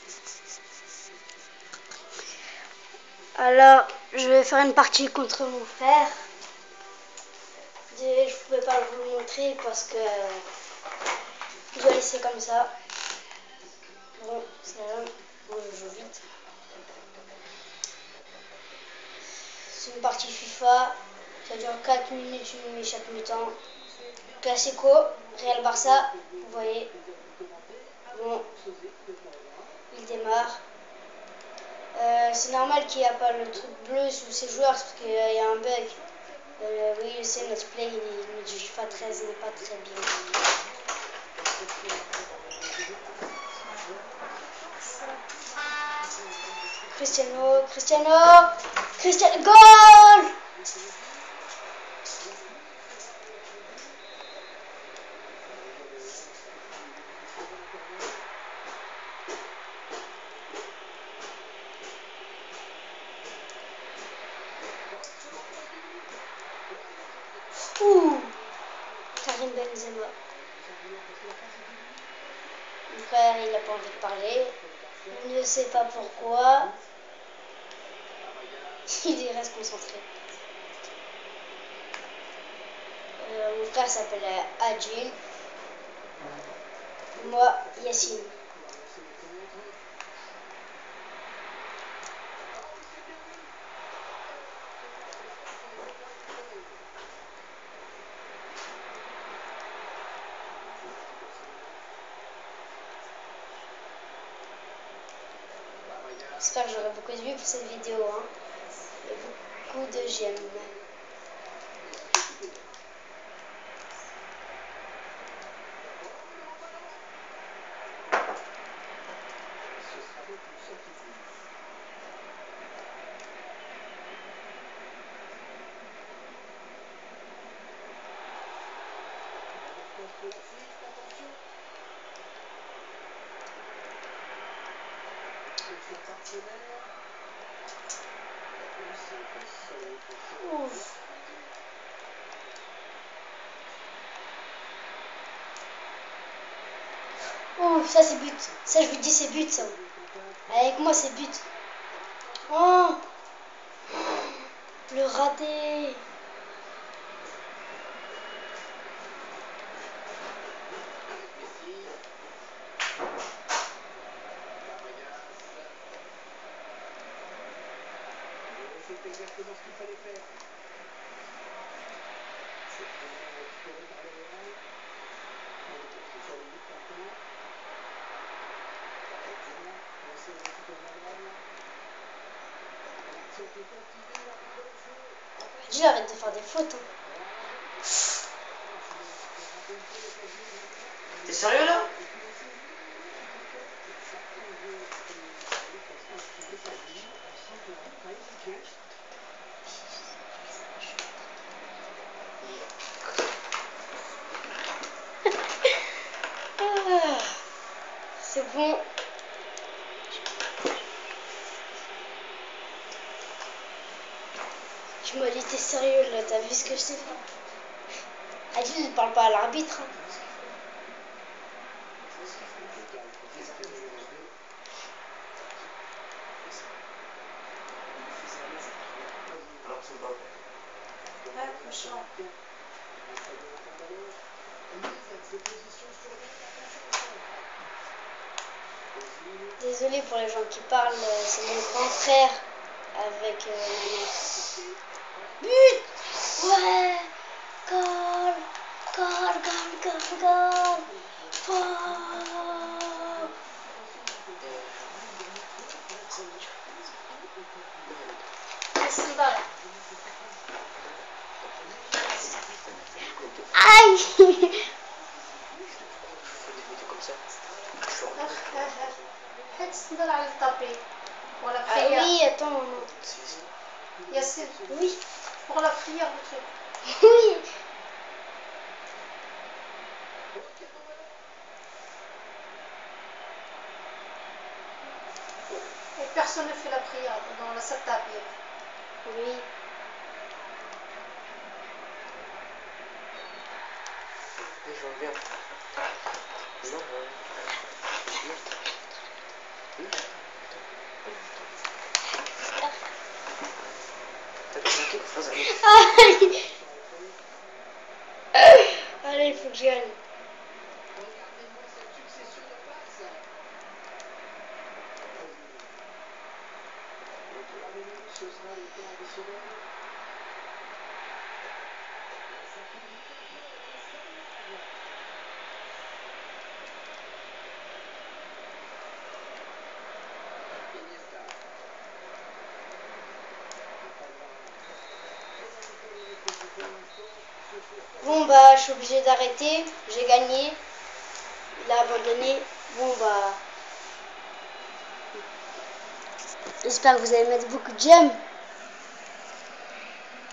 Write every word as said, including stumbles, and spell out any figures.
Alors, je vais faire une partie contre mon frère. Je ne pouvais pas vous le montrer parce que je dois laisser comme ça. Bon, c'est là. Bon, je joue vite. C'est une partie FIFA. Ça dure quatre minutes, une minute chaque mi-temps. Classico, Real Barça, vous voyez. Bon, il démarre. Euh, c'est normal qu'il n'y a pas le truc bleu sous ses joueurs parce qu'il y a un bug. Euh, oui, je sais, notre play, il est du FIFA treize n'est pas très bien. Cristiano, Cristiano, Cristiano, goal! Ouh, Karim Benzema. Mon frère, il n'a pas envie de parler. Il ne sait pas pourquoi. Il reste concentré. Euh, mon frère s'appelle Adjil. Moi, Yacine. J'espère que j'aurai beaucoup de vues pour cette vidéo. Hein. Et beaucoup de j'aime. Ouf. Oh, ça c'est but. Ça je vous dis c'est but ça. Avec moi c'est but. Oh, le raté. C'est exactement ce qu'il fallait faire. C'est vraiment récupéré par le Real. C'est sur les huit maintenant. Duma va essayer de récupérer la balle. L'action qui continue, la part de jeu. Dis, arrête de faire des fautes. Hein. T'es sérieux là? Ah, c'est bon. Tu m'as dit t'es sérieux là, t'as vu ce que je t'ai fait? Adil ne parle pas à l'arbitre. Hein. Désolée pour les gens qui parlent, c'est mon grand frère avec euh, but. Ouais, goal, goal, goal, goal, goal. Oh. Aïe. Ah oui, attends, maman. Yassine, Oui. pour la prière, le truc. Oui. Et personne ne fait la prière dans la salle d'habiller. Oui. Je reviens. Non, non. Aïe. Allez, il faut que je gagne. Regardez-moi cette succession de passes. Retour à minute, ce sera le temps additionnel. Ça finit vite un peu, et ça m'énerve. Iniesta. Bon bah je suis obligée d'arrêter, j'ai gagné, il a abandonné, bon bah j'espère que vous allez mettre beaucoup de j'aime.